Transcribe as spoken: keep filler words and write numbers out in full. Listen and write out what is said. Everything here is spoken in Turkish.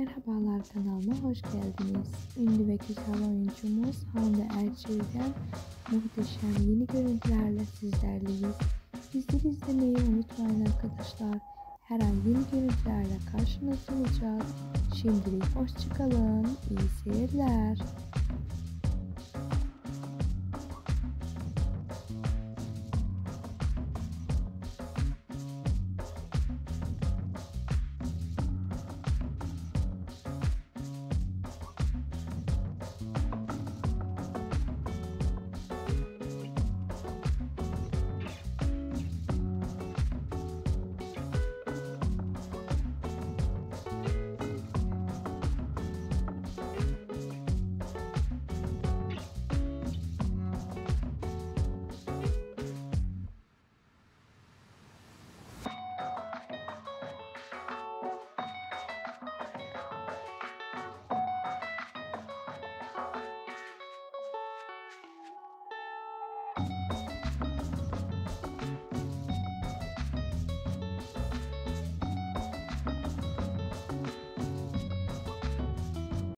Merhabalar, kanalıma hoş geldiniz. Ünlü ve güzel oyuncumuz Hande Erçel'den muhteşem yeni görüntülerle sizlerleyiz. Bizleri izlemeyi unutmayın arkadaşlar. Her an yeni görüntülerle karşınızda olacağız. Şimdilik hoşçakalın, iyi seyirler.